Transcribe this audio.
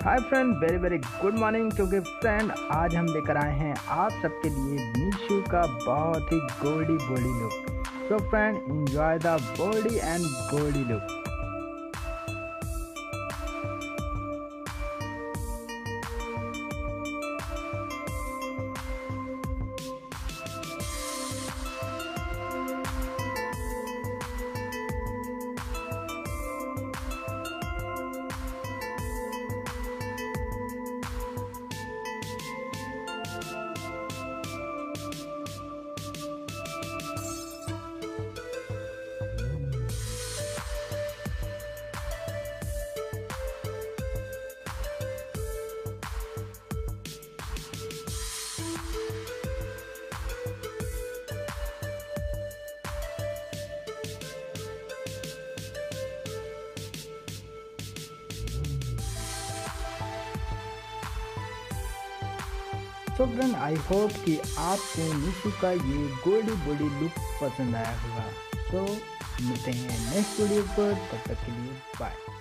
हाय friend, very very good morning. क्योंकि friend आज हम लेकर आए हैं आप सबके लिए मीशू का बहुत ही goldy body look. So friend, enjoy the body and goldy look. So friend, I hope कि आपको मीशू का ये गोल्डी बॉडी लुक पसंद आया होगा। सो मिलते हैं नेक्स्ट वीडियो पर, तब तक के लिए बाय।